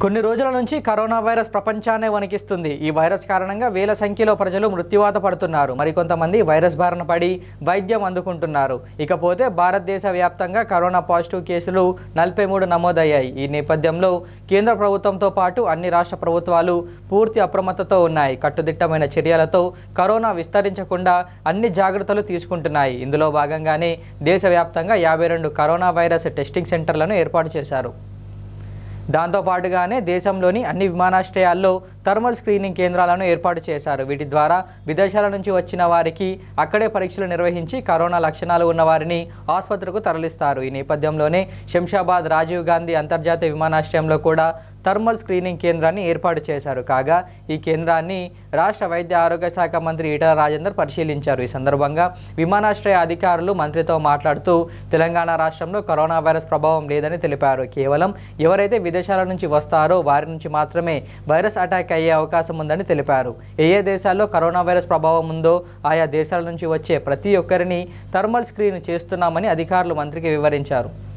కొన్ని రోజుల నుంచి కరోనా వైరస్ ప్రపంచాన్నే వణికిస్తుంది. ఈ వైరస్ కారణంగా వేల సంఖ్యలో ప్రజలు మృత్యువాత పడుతున్నారు. మరికొంతమంది వైరస్ బారిన పడి వైద్యం అందుకుంటున్నారు. ఇకపోతే భారతదేశ వ్యాప్తంగా కరోనా పాజిటివ్ కేసులు 43 నమోదయ్యాయి. ఈ నేపథ్యంలో కేంద్ర ప్రభుత్వంతో పాటు అన్ని రాష్ట్ర ప్రభుత్వాలు పూర్తి అప్రమత్తతో ఉన్నాయి. కట్టుదిట్టమైన చర్యలతో కరోనా విస్తరించకుండా అన్ని జాగ్రత్తలు తీసుకుంటున్నాయి. ఇందులో భాగంగానే దేశవ్యాప్తంగా 52 కరోనా వైరస్ టెస్టింగ్ సెంటర్లను ఏర్పాటు చేశారు. దాంతో పాటుగానే దేశంలోని అన్ని విమానాశ్రయాల్లో థర్మల్ స్క్రీనింగ్ కేంద్రాలను ఏర్పాటు చేశారు. వీటి ద్వారా విదేశాల నుంచి వచ్చిన వారికి అక్కడే పరీక్షలు నిర్వహించి కరోనా లక్షణాలు ఉన్న వారిని ఆసుపత్రికి తరలిస్తారు. ఈ నేపథ్యంలోనే శంషాబాద్ రాజీవ్ గాంధీ అంతర్జాతీయ విమానాశ్రయంలో కూడా థర్మల్ స్క్రీనింగ్ కేంద్రాన్ని ఏర్పాటు చేశారు. కాగా ఈ కేంద్రాన్ని రాష్ట్ర వైద్య ఆరోగ్య శాఖ మంత్రి ఈటెల రాజేందర్ పరిశీలించారు. ఈ సందర్భంగా విమానాశ్రయ అధికారులు మంత్రితో మాట్లాడుతూ తెలంగాణ రాష్ట్రంలో కరోనా వైరస్ ప్రభావం లేదని తెలిపారు. కేవలం ఎవరైతే విదేశాల నుంచి వస్తారో వారి నుంచి మాత్రమే వైరస్ అటాక్ అయ్యే అవకాశం ఉందని తెలిపారు. ఏ దేశాల్లో కరోనా వైరస్ ప్రభావం ఉందో ఆయా దేశాల నుంచి వచ్చే ప్రతి ఒక్కరిని థర్మల్ స్క్రీన్ చేస్తున్నామని అధికారులు మంత్రికి వివరించారు.